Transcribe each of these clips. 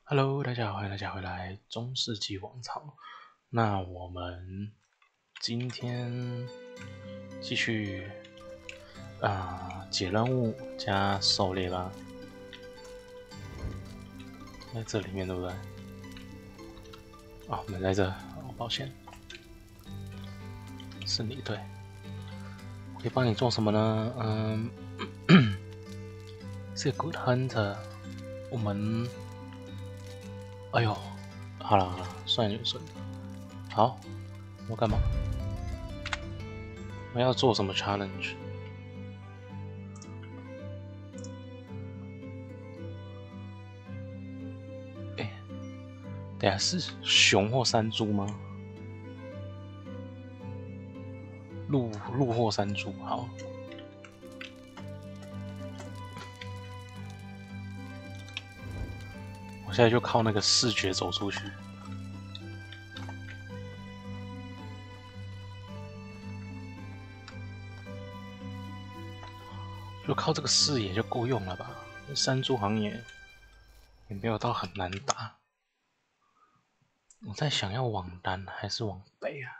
Hello，大家好，欢迎大家回来中世纪王朝。那我们今天继续解任务加狩猎吧，在这里面对不对？哦，没在这，哦，抱歉，是你对。我可以帮你做什么呢？是 Good Hunter。我们，哎呦，好了好了，算你顺。好，我干嘛？我要做什么 challenge？等下是熊或山猪吗？鹿或山猪，好。我现在就靠那个视觉走出去，就靠这个视野就够用了吧？山猪好像也没有到很难打。我在想要往南还是往北啊？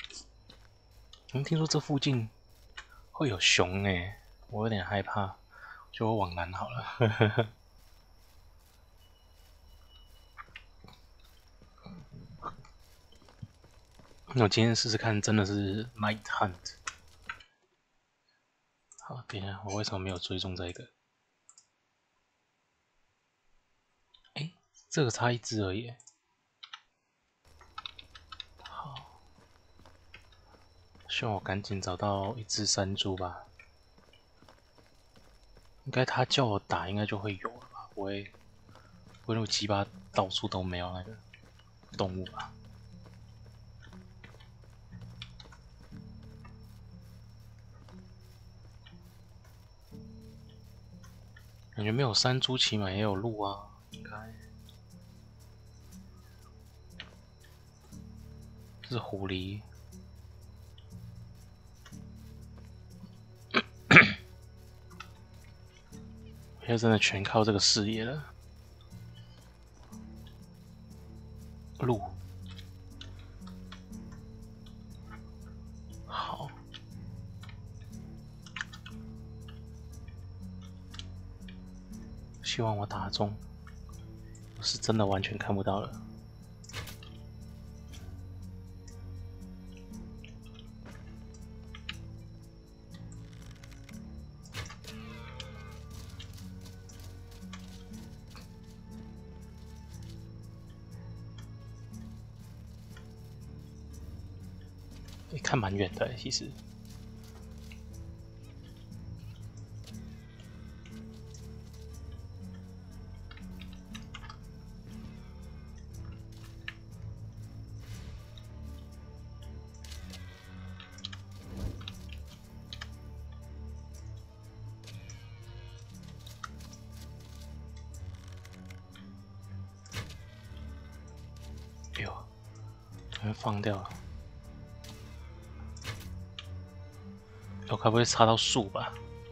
听说这附近会有熊欸，我有点害怕，就往南好了。那我今天试试看，真的是 Night Hunt。好，等一下，我为什么没有追踪这个？这个差一只而已。好，希望我赶紧找到一只山猪吧。应该他叫我打，应该就会有了吧？不会那种鸡巴到处都没有那个动物吧？感觉没有山猪，起码也有鹿啊，应该。这是狐狸。我现在真的全靠这个视野了。鹿，好，希望我打中。我是真的完全看不到了。看蛮远的，其实。哎呦，放掉了。我该不会插到树吧？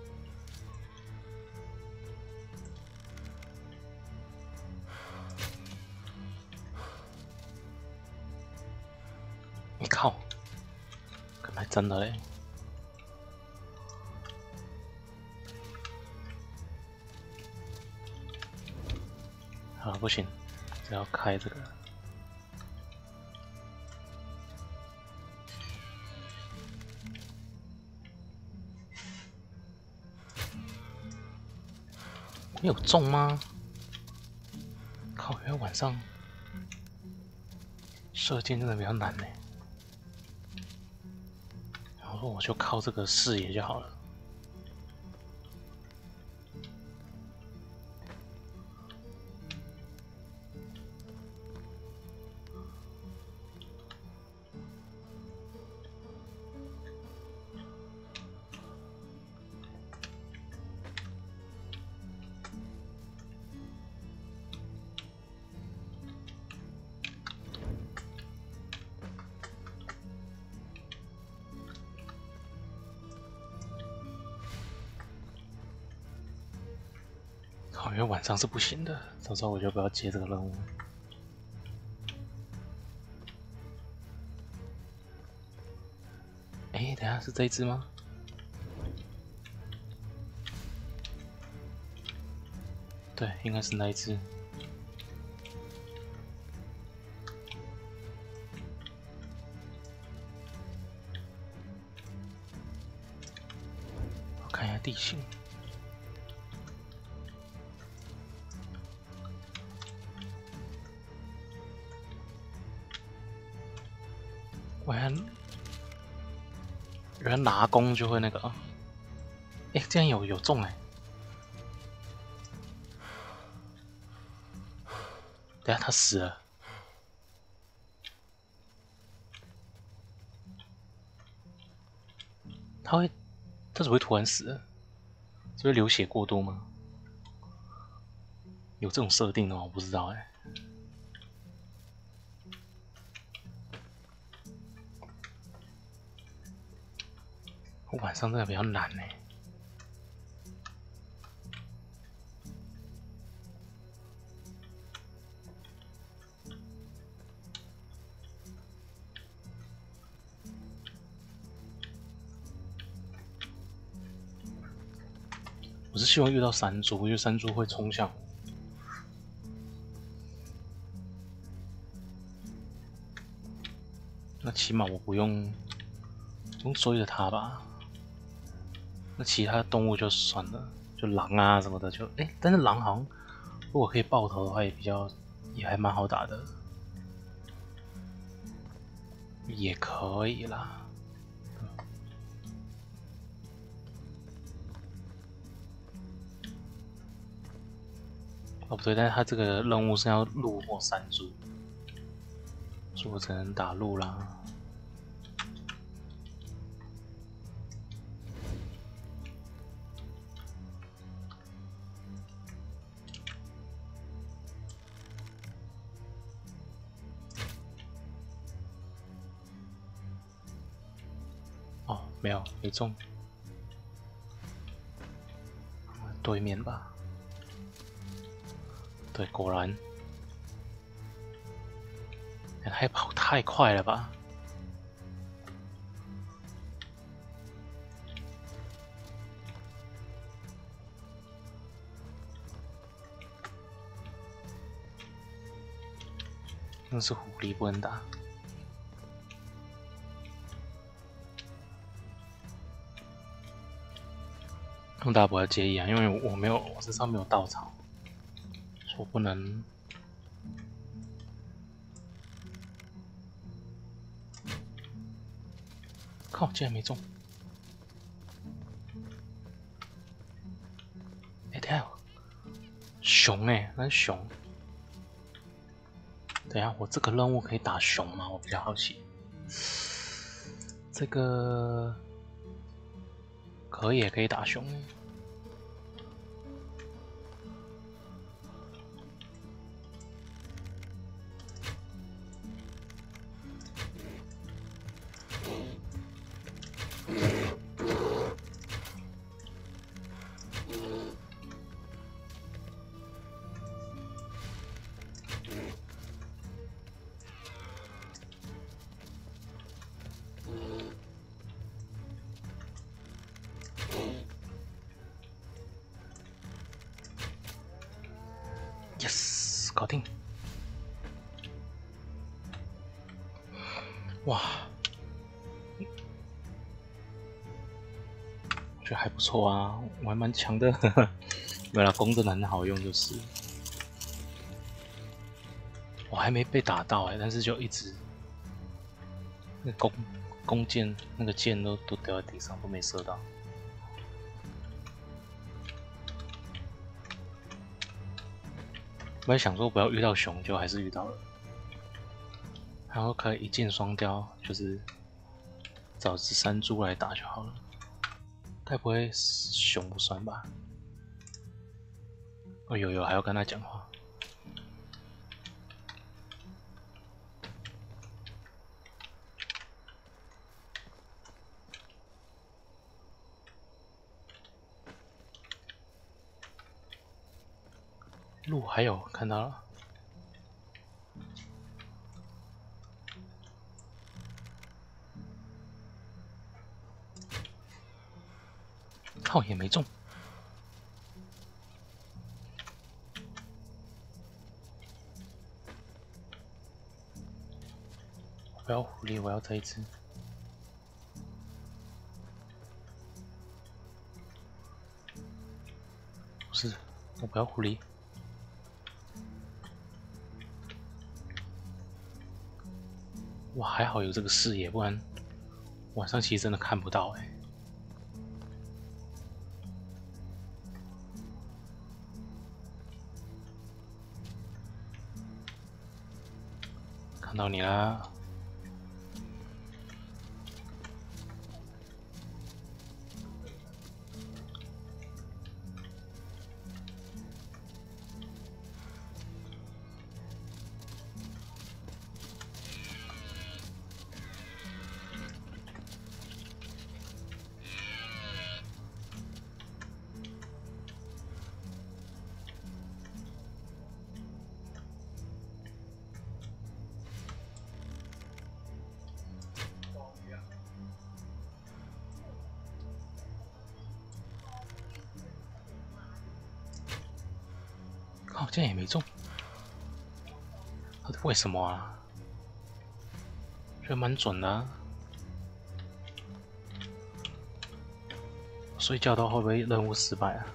你靠，可能还真的嘞。好，不行，只要开这个。你有中吗？靠，因为晚上射箭真的比较难呢。然后我就靠这个视野就好了。 因为晚上是不行的，早知道我就不要接这个任务。哎，等一下是这一只吗？对，应该是那一只。我看一下地形。我还原来拿弓就会那个啊！哎，这样有中哎！等下他死了，他怎么会突然死了？是会流血过多吗？有这种设定的吗？我不知道哎。晚上真的比较难哎。我是希望遇到山猪，因为山猪会冲向我。那起码我不用追着它吧。那其他动物就算了，就狼啊什么的就但是狼好像如果可以爆头的话，也还蛮好打的，也可以啦。哦不对，但是他这个任务是要鹿或山猪，所以我只能打鹿啦。哦，没中，对面吧？对，果然，还跑太快了吧？那是狐狸不能打。大家不要介意啊，因为我身上没有稻草，所以我不能。靠，竟然没中！等一下，熊那是熊。等一下，我这个任务可以打熊吗？我比较好奇。这个可以打熊。Yes， 搞定！哇，我觉得还不错啊，我还蛮强的。没啦，弓真的很好用，就是。我还没被打到但是就一直那弓箭那个箭都掉在地上，都没射到。我也想说不要遇到熊，就还是遇到了。然后可以一箭双雕，就是找只山猪来打就好了。该不会熊不算吧？哦，有，还要跟他讲话。 路还有看到了，靠也没中。我不要狐狸，我要这一只。不是，我不要狐狸。哇，还好有这个视野，不然晚上其实真的看不到哎。看到你啦！靠，这样也没中，到底为什么啊？觉得蛮准的啊。睡觉到会不会任务失败啊？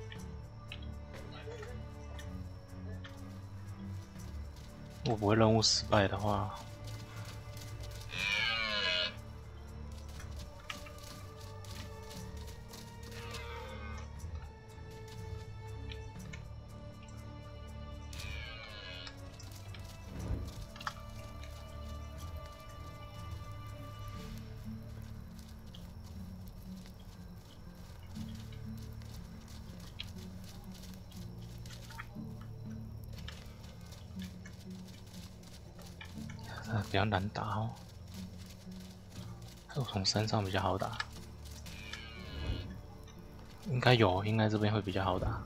我不会任务失败的话，比较难打哦。还有从山上比较好打，应该有，应该这边会比较好打。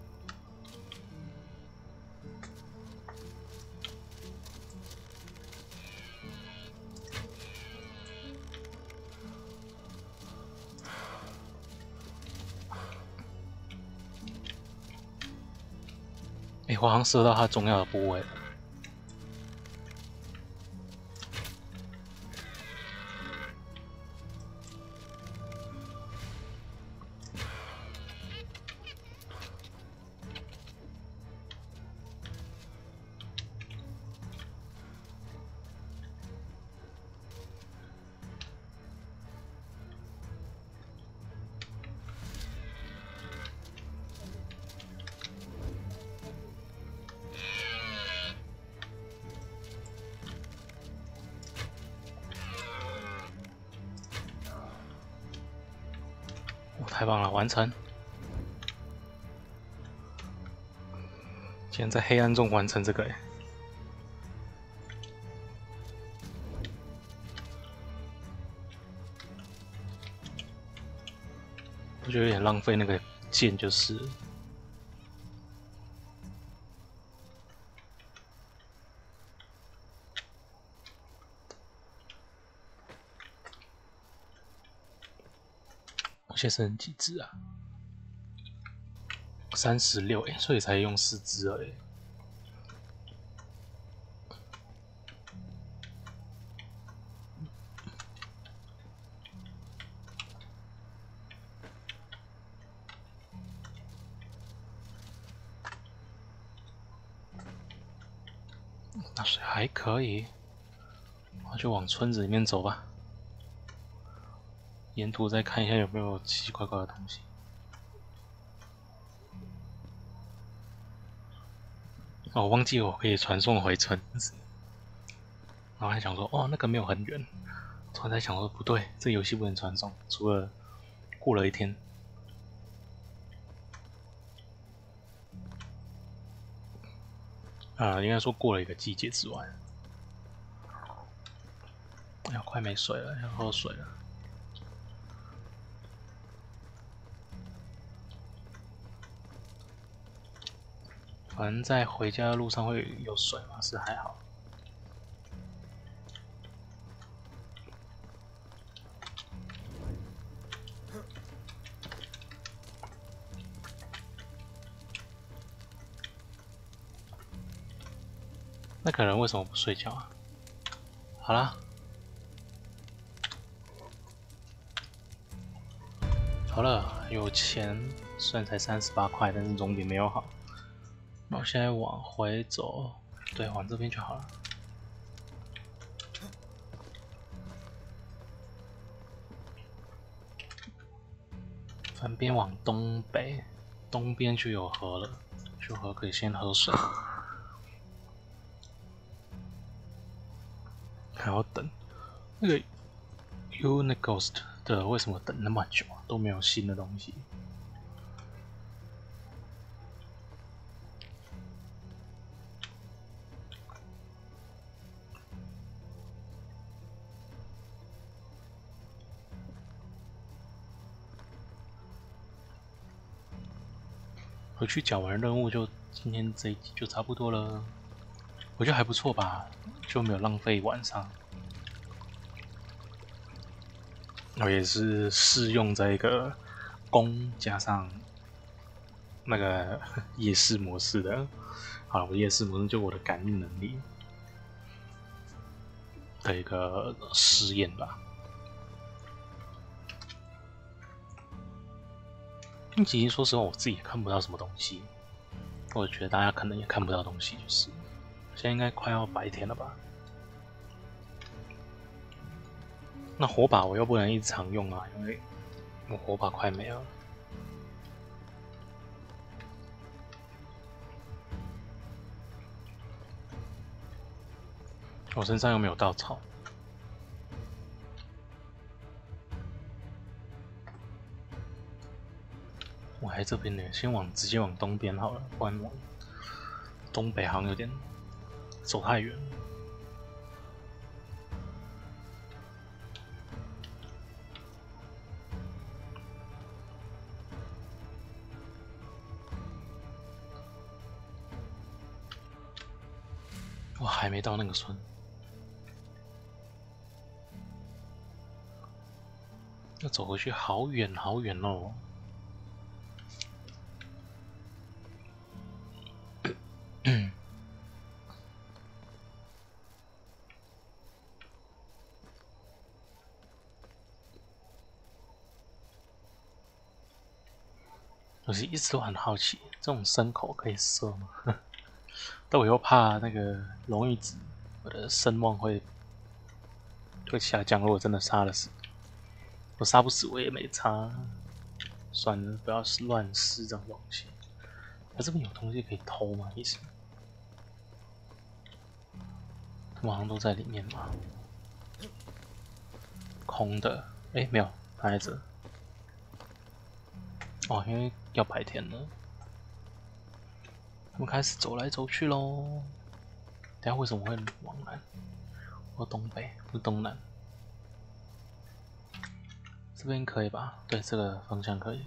我好像射到他重要的部位了。太棒了，完成！竟然在黑暗中完成这个我觉得有点浪费那个剑，就是。我现在剩几只啊？36，所以才用4只而已。那水还可以，那就往村子里面走吧。沿途再看一下有没有奇奇怪怪的东西。哦，我忘记我可以传送回村子，然后还想说，哦，那个没有很远。突然在想说，不对，这游戏不能传送，除了过了一天。应该说过了一个季节之外。哎呀，快没水了，要喝水了。 反正在回家的路上会有水嘛，是还好。那个人为什么不睡觉啊？好啦，好了，有钱，虽然才38块，但是总比没有好。那我现在往回走，对，往这边就好了。反边往东北，东边就有河了，有河可以先喝水。还要等那个 Unighost 的，为什么等那么久啊？都没有新的东西。回去讲完任务就今天这一集就差不多了，我觉得还不错吧，就没有浪费晚上。我也是适用在一个攻加上那个夜视模式的。好了，我夜视模式就我的感应能力的一个试验吧。其实说实话，我自己也看不到什么东西，我觉得大家可能也看不到东西，就是现在应该快要白天了吧。那火把我又不能一直常用啊，因为我火把快没了。我身上又没有稻草。我还这边呢，先直接往东边好了，不然往东北好像有点走太远。我还没到那个村，要走回去好远好远哦。我是一直都很好奇，这种牲口可以射吗？但我又怕那个容易指我的声望会下降。如果真的杀了死，我杀不死我也没差。算了，不要乱试这种东西。这边有东西可以偷吗？意思？他们好像都在里面嘛。空的，没有，还在这。哦，因为要白天了，他们开始走来走去喽。等下为什么会往南？或东北，不东南？这边可以吧？对，这个方向可以。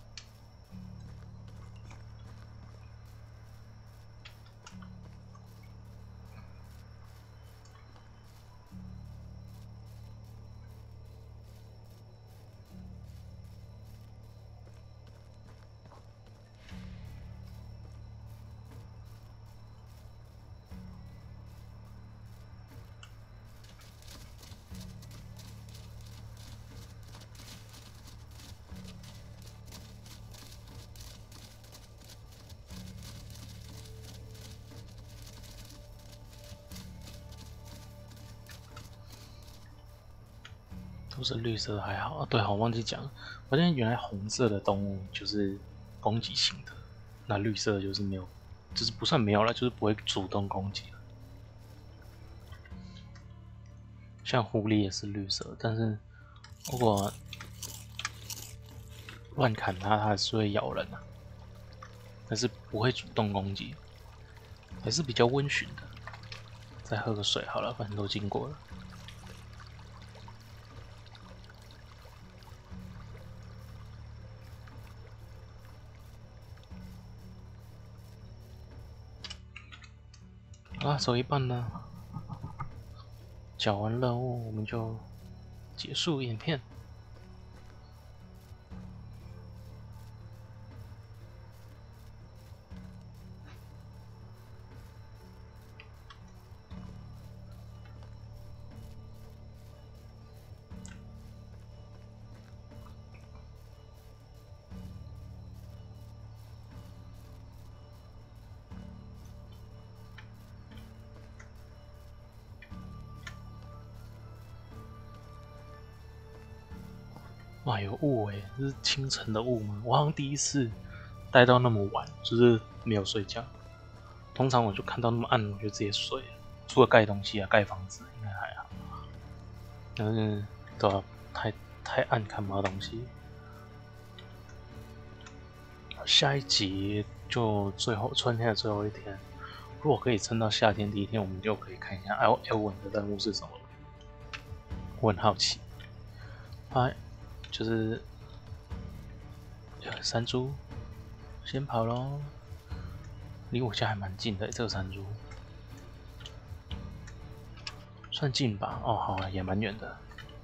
都是绿色的还好啊。对，我忘记讲，我发现原来红色的动物就是攻击型的，那绿色的就是没有，就是不算没有了，就是不会主动攻击了。像狐狸也是绿色，但是如果乱砍它，它还是会咬人啊，但是不会主动攻击，还是比较温驯的。再喝个水好了，反正都经过了。 好啦，走一半呢，缴完任务我们就结束影片。哇，有雾诶，这是清晨的雾吗？我好像第一次待到那么晚，就是没有睡觉。通常我就看到那么暗，我就直接睡了。除了盖东西啊，盖房子应该还好。但是对啊，太暗看不到东西。下一集就春天的最后一天，如果可以撑到夏天第一天，我们就可以看一下 L 文的任务是什么。我很好奇。就是山猪，先跑咯，离我家还蛮近的，这个山猪算近吧？哦，好啊，也蛮远的。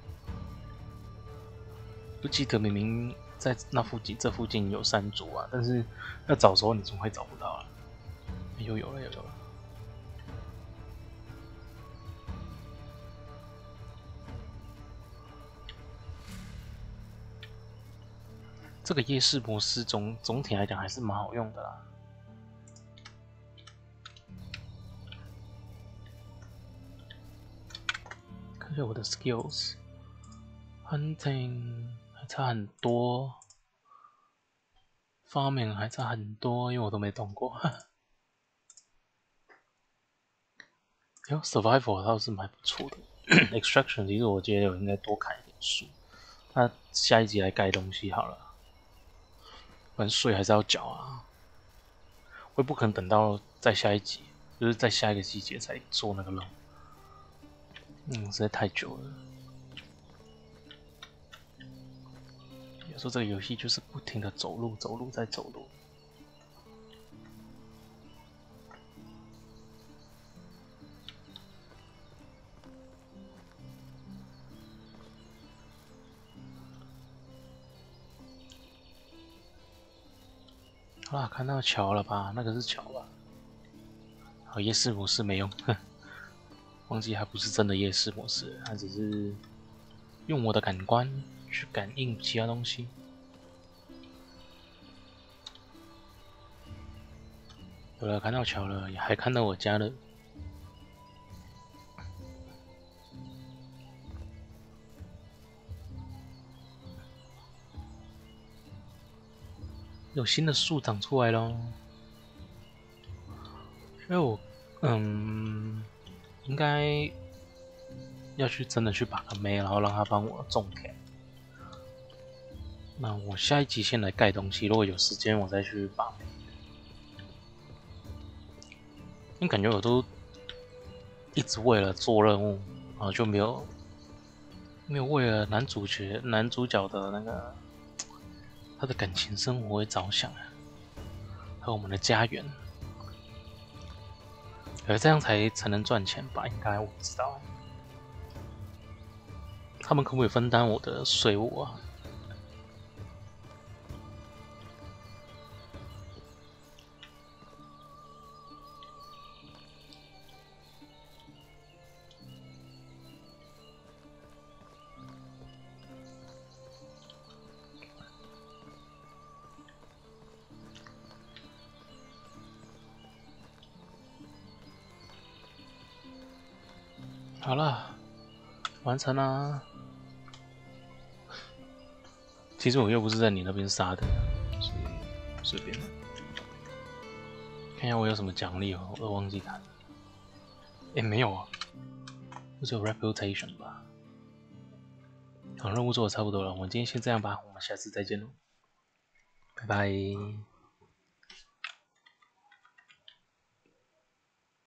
不记得明明在这附近有山猪啊，但是要找的时候你总会找不到了。又有了。这个夜视模式总体来讲还是蛮好用的啦。看一下我的 skills，hunting 还差很多，farming 还差很多，因为我都没动过。survival 倒是蛮不错的。extraction 其实我觉得我应该多看一点书。那下一集来盖东西好了，反正税还是要缴啊。我也不可能等到再下一集，就是在下一个季节才做那个任务。实在太久了。有时候这个游戏就是不停的走路再走路。好啦，看到桥了吧？那个是桥吧？好，夜视模式没用，忘记它不是真的夜视模式，它只是用我的感官去感应其他东西。有了，看到桥了，也还看到我家了。有新的树长出来咯。所以我应该要去真的去把个妹，然后让他帮我种田。那我下一集先来盖东西，如果有时间我再去把妹。因为感觉我都一直为了做任务，然后就没有为了男主角的那个他的感情生活会着想，还有我们的家园。这样才能赚钱吧？应该我不知道。他们可不可以分担我的税务啊？好了，完成啦。其实我又不是在你那边杀的，所以随便。看一下我有什么奖励哦，我都忘记看了。没有啊，只有 reputation 吧。好，任务做的差不多了，我们今天先这样吧，我们下次再见喽，拜拜。